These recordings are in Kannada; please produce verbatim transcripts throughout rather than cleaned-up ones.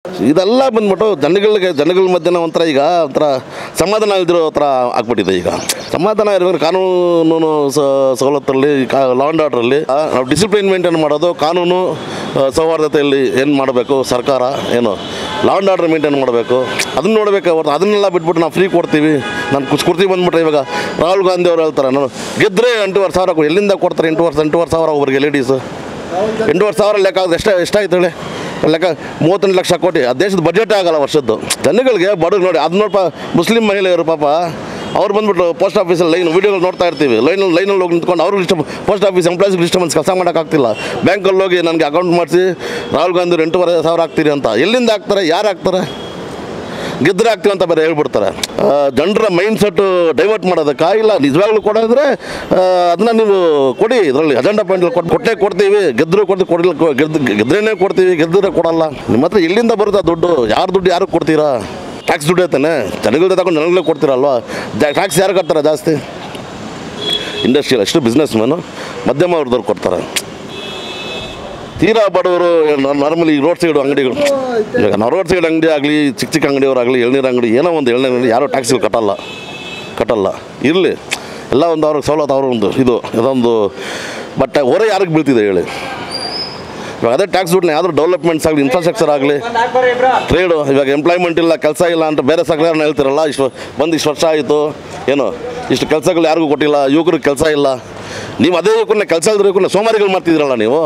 ಇದೆಲ್ಲ ಬಂದ್ಬಿಟ್ಟು ಜನಗಳಿಗೆ ಜನಗಳ ಮಧ್ಯೆ ಒಂಥರ ಈಗ ಒಂಥರ ಸಮಾಧಾನ ಇಲ್ದಿರೋ ಥರ ಆಗ್ಬಿಟ್ಟಿದೆ. ಈಗ ಸಮಾಧಾನ ಇರೋದ್ರೆ ಕಾನೂನು ಸವಲತ್ತಲ್ಲಿ ಕಾ ಲಾ ಆ್ಯಂಡ್ ಆರ್ಡ್ರಲ್ಲಿ ನಾವು ಡಿಸಿಪ್ಲಿನ್ ಮೇಂಟೈನ್ ಮಾಡೋದು, ಕಾನೂನು ಸೌಹಾರ್ದತೆಯಲ್ಲಿ ಏನು ಮಾಡಬೇಕು ಸರ್ಕಾರ, ಏನು ಲಾ ಆ್ಯಂಡ್ ಆರ್ಡರ್ ಮೇಂಟೈನ್ ಮಾಡಬೇಕು ಅದನ್ನು ನೋಡಬೇಕು. ಹೊರತು ಅದನ್ನೆಲ್ಲ ಬಿಟ್ಬಿಟ್ಟು ನಾವು ಫ್ರೀ ಕೊಡ್ತೀವಿ, ನಾನು ಕುಸ್ ಕೊಡ್ತೀವಿ ಬಂದ್ಬಿಟ್ರೆ ಇವಾಗ ರಾಹುಲ್ ಗಾಂಧಿ ಅವ್ರು ಹೇಳ್ತಾರೆ ನಾನು ಗೆದ್ದರೆ ಎಂಟೂವರೆ ಸಾವಿರ ಎಲ್ಲಿಂದ ಕೊಡ್ತಾರೆ? ಎಂಟು ವರ್ಷ ಎಂಟೂವರೆ ಸಾವಿರ ಒಬ್ಬರಿಗೆ ಲೇಡೀಸು ಎಂಟೂವರೆ ಸಾವಿರ ಲೆಕ್ಕ ಆಗುತ್ತೆ. ಎಷ್ಟು ಎಷ್ಟಾಯ್ತು ಹೇಳಿ ಲೆಕ್ಕ? ಮೂವತ್ತೆಂಟು ಲಕ್ಷ ಕೋಟಿ. ಆ ದೇಶದ ಬಜೆಟೇ ಆಗಲ್ಲ ವರ್ಷದ್ದು. ಜನಗಳಿಗೆ ಬಡವ್ರು ನೋಡಿ ಅದು ನೋಡಪ್ಪ, ಮುಸ್ಲಿಂ ಮಹಿಳೆಯರು ಪಾಪ ಅವ್ರು ಬಂದ್ಬಿಟ್ಟು ಪೋಸ್ಟ್ ಆಫೀಸಲ್ಲಿ ಲೈನ್ ವೀಡಿಯೋಗಳು ನೋಡ್ತಾ ಇರ್ತೀವಿ, ಲೈನಲ್ಲಿ ಲೈನಲ್ಲಿ ಹೋಗಿ ನಿಂತ್ಕೊಂಡು ಅವ್ರಿಗೆ ಡಿಸ್ಟರ್ಬ್ ಪೋಸ್ಟ್ ಆಫೀಸ್ ಎಂಪ್ಲಾಯ್ಸ್ಗೆ ಡಿಸ್ಟರ್ಬೆನ್ಸ್ ಕೆಲಸ ಮಾಡೋಕ್ಕಾಗ್ತಿಲ್ಲ. ಬ್ಯಾಂಕಲ್ಲಿ ಹೋಗಿ ನನಗೆ ಅಕೌಂಟ್ ಮಾಡಿಸಿ ರಾಹುಲ್ ಗಾಂಧಿ ಎಂಟೂವರೆ ಸಾವಿರ ಹಾಕ್ತೀರಿ ಅಂತ ಎಲ್ಲಿಂದ ಹಾಕ್ತಾರೆ? ಯಾರು ಹಾಕ್ತಾರೆ? ಗೆದ್ದರೆ ಆಗ್ತೀವಿ ಅಂತ ಬೇರೆ ಹೇಳ್ಬಿಡ್ತಾರೆ. ಜನರ ಮೈಂಡ್ ಸೆಟ್ಟು ಡೈವರ್ಟ್ ಮಾಡೋದಕ್ಕೆ ಇಲ್ಲ. ನಿಜವಾಗ್ಲೂ ಕೊಡೋದ್ರೆ ಅದನ್ನ ನೀವು ಕೊಡಿ, ಇದರಲ್ಲಿ ಅಜೆಂಡಾ ಪಾಯಿಂಟಲ್ಲಿ ಕೊಟ್ಟು ಕೊಟ್ಟೇ ಕೊಡ್ತೀವಿ, ಗೆದ್ದರೂ ಕೊಡ್ತೀವಿ, ಕೊಡಲಿಲ್ಲ ಗೆದ್ದು ಗೆದ್ರೇನೇ ಕೊಡ್ತೀವಿ, ಗೆದ್ದರೆ ಕೊಡಲ್ಲ. ನಿಮ್ಮ ಹತ್ರ ಎಲ್ಲಿಂದ ಬರುತ್ತೆ ದುಡ್ಡು? ಯಾರು ದುಡ್ಡು ಯಾರಿಗೆ ಕೊಡ್ತೀರಾ? ಟ್ಯಾಕ್ಸ್ ದುಡ್ಡು ಐತಾನೆ, ಜನಗಳೇ ತಗೊಂಡು ಜನಗಳೇ ಕೊಡ್ತೀರಲ್ವ? ಟ್ಯಾಕ್ಸ್ ಯಾರು ಕಟ್ತಾರೆ ಜಾಸ್ತಿ? ಇಂಡಸ್ಟ್ರಿಯಲ್ ಅಷ್ಟು ಬಿಸ್ನೆಸ್ ಮ್ಯಾನು ಮಧ್ಯಮ ವರ್ಗದವ್ರು ಕೊಡ್ತಾರೆ. ತೀರಾ ಬಡವರು ನಾರ್ಮಲಿ ರೋಡ್ ಸೈಡ್ ಅಂಗಡಿಗಳು, ಇವಾಗ ನಾವು ರೋಡ್ ಸೈಡ್ ಅಂಗಡಿ ಆಗಲಿ, ಚಿಕ್ಕ ಚಿಕ್ಕ ಅಂಗಡಿಯವರಾಗಲಿ, ಎಳ್ನೀರು ಅಂಗಡಿ ಏನೋ ಒಂದು ಎಳ್ನೀರು ಅಂಗಡಿ ಯಾರೋ ಟ್ಯಾಕ್ಸ್ಗಳು ಕಟ್ಟಲ್ಲ ಕಟ್ಟಲ್ಲ ಇರಲಿ, ಎಲ್ಲ ಒಂದು ಅವ್ರಿಗೆ ಸವಲತ್ತು, ಅವ್ರ ಒಂದು ಇದು ಇದೊಂದು. ಬಟ್ ಹೊರ ಯಾರಿಗೆ ಬೀಳ್ತಿದೆ ಹೇಳಿ? ಇವಾಗ ಅದೇ ಟ್ಯಾಕ್ಸ್ ದುಡ್ಡನ್ನ ಯಾವ್ದು ಡೆವಲಪ್ಮೆಂಟ್ಸ್ ಆಗಲಿ, ಇನ್ಫ್ರಾಸ್ಟ್ರಕ್ಚರ್ ಆಗಲಿ, ಟ್ರೇಡು, ಇವಾಗ ಎಂಪ್ಲಾಯ್ಮೆಂಟ್ ಇಲ್ಲ, ಕೆಲಸ ಇಲ್ಲ ಅಂತ ಬೇರೆ ಸರ್ಕಾರನ ಹೇಳ್ತಿರಲ್ಲ. ಇಷ್ಟು ಬಂದು ಇಷ್ಟು ವರ್ಷ ಆಯಿತು, ಏನು ಇಷ್ಟು ಕೆಲಸಗಳು ಯಾರಿಗೂ ಕೊಟ್ಟಿಲ್ಲ, ಯುವಕರಿಗೆ ಕೆಲಸ ಇಲ್ಲ. ನೀವು ಅದೇ ಯುವಕರನ್ನ ಕೆಲಸ ಇಲ್ಲದ ಯುವಕರನ್ನ ಸೋಮಾರಿಗಳು ಮಾಡ್ತಿದ್ದೀರಲ್ಲ ನೀವು.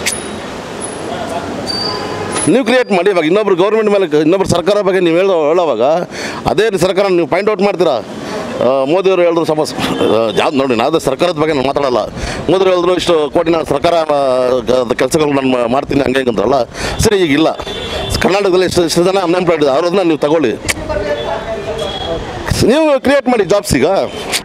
ನೀವು ಕ್ರಿಯೇಟ್ ಮಾಡಿ. ಇವಾಗ ಇನ್ನೊಬ್ರು ಗೌರ್ಮೆಂಟ್ ಮೇಲೆ, ಇನ್ನೊಬ್ರು ಸರ್ಕಾರ ಬಗ್ಗೆ ನೀವು ಹೇಳೋ ಹೇಳೋವಾಗ ಅದೇ ಸರ್ಕಾರ ನೀವು ಪಾಯಿಂಟ್ ಔಟ್ ಮಾಡ್ತೀರಾ. ಮೋದಿಯವರು ಹೇಳಿದ್ರು ಸಪೋಸ್ ಯಾವ್ದು ನೋಡಿ, ನಾವೇ ಸರ್ಕಾರದ ಬಗ್ಗೆ ನಾನು ಮಾತಾಡಲ್ಲ. ಮೋದಿಯವರು ಹೇಳಿದ್ರು ಇಷ್ಟು ಕೋಟಿ ನಾನು ಸರ್ಕಾರ ಕೆಲಸಗಳು ನಾನು ಮಾಡ್ತೀನಿ ಹಂಗೆ ಹಿಂಗೆ ಅಂತಾರಲ್ಲ. ಸರಿ, ಈಗಿಲ್ಲ ಕರ್ನಾಟಕದಲ್ಲಿ ಎಷ್ಟು ಎಷ್ಟು ಜನ ಅನ್ಎಂಪ್ಲಾಯ್ಡ್ ಇದೆ, ಅವ್ರದನ್ನ ನೀವು ತಗೊಳ್ಳಿ, ನೀವು ಕ್ರಿಯೇಟ್ ಮಾಡಿ ಜಾಬ್ಸ್. ಈಗ